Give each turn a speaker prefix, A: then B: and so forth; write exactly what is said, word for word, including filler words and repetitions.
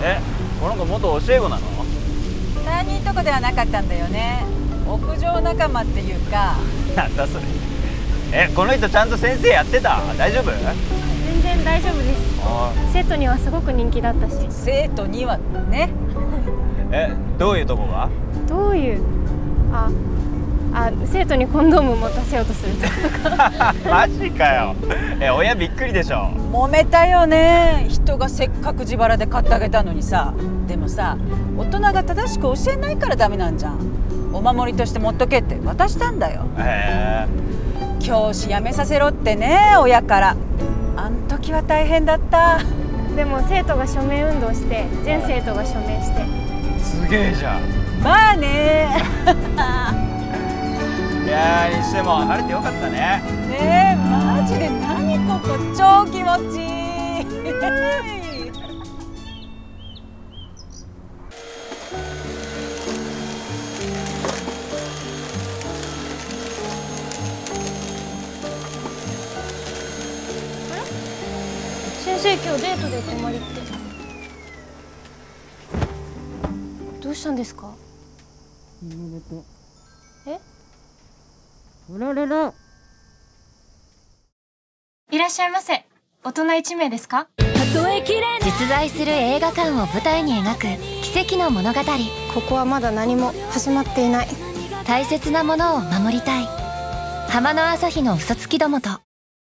A: え、この子元教え子なの？
B: 担任とかではなかったんだよね。屋上仲間っていうか。
A: なんだそれ。え、この人ちゃんと先生やってた？大丈夫？
C: 全然大丈夫です。生徒にはすごく人気だったし。
B: 生徒にはね。
A: え、どういうとこが？
C: どういうああ生徒にコンドーム持たせようとするとか。
A: マジかよ。え、親びっくりでしょ。
B: 揉めたよね。人がせっかく自腹で買ってあげたのにさ。でもさ、大人が正しく教えないからダメなんじゃん。お守りとして持っとけって渡したんだよ。
A: へえ。
B: 教師辞めさせろってね、親から。あん時は大変だった。
C: でも生徒が署名運動して全生徒が署名して。
A: すげえじゃん。
B: まあね。
A: いやー、にしても晴れてよかったね。
B: ねえ、マジで何ここ超気持ちいい。
C: 先生、今日デートで泊まりって。どうしたんですか？え？
B: うららら。
C: いらっしゃいませ。大人いち名ですか？
D: 実在する映画館を舞台に描く奇跡の物語。
C: ここはまだ何も始まっていない。
D: 大切なものを守りたい。浜の朝日の嘘つきどもと